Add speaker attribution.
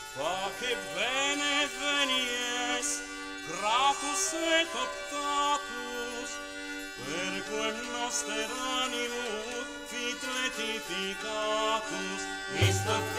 Speaker 1: Face bene venies, gratus et optatus, per quem noster animus fit letificatus, isto